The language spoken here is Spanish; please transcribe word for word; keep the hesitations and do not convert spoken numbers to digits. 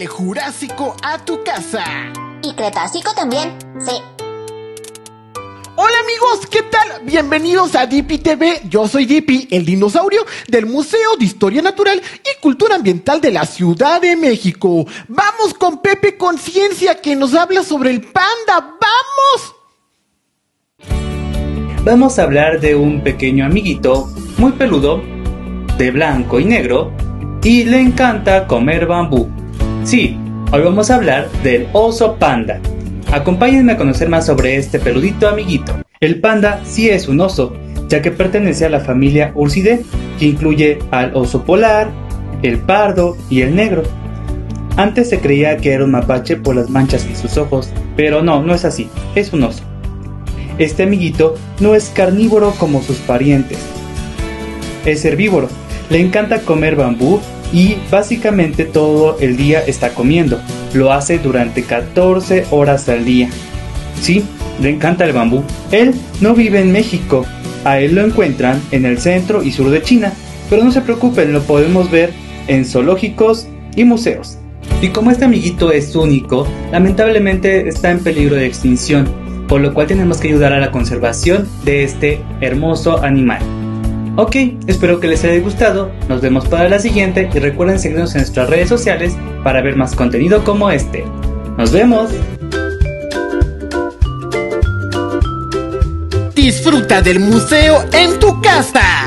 Tráele Jurásico a tu casa. Y Cretácico también, sí. Hola amigos, ¿qué tal? Bienvenidos a Dippy T V. Yo soy Dippy, el dinosaurio del Museo de Historia Natural y Cultura Ambiental de la Ciudad de México. Vamos con Pepe Conciencia, que nos habla sobre el panda. ¡Vamos! Vamos a hablar de un pequeño amiguito muy peludo, de blanco y negro, y le encanta comer bambú. Sí, hoy vamos a hablar del oso panda. Acompáñenme a conocer más sobre este peludito amiguito. El panda sí es un oso, ya que pertenece a la familia Ursidae, que incluye al oso polar, el pardo y el negro. Antes se creía que era un mapache por las manchas en sus ojos, pero no, no es así, es un oso. Este amiguito no es carnívoro como sus parientes, es herbívoro, le encanta comer bambú y básicamente todo el día está comiendo. Lo hace durante catorce horas al día. Sí, le encanta el bambú. Él no vive en México, a él lo encuentran en el centro y sur de China, pero no se preocupen, lo podemos ver en zoológicos y museos. Y como este amiguito es único, lamentablemente está en peligro de extinción, por lo cual tenemos que ayudar a la conservación de este hermoso animal. Ok, espero que les haya gustado, nos vemos para la siguiente y recuerden seguirnos en nuestras redes sociales para ver más contenido como este. ¡Nos vemos! Disfruta del museo en tu casa.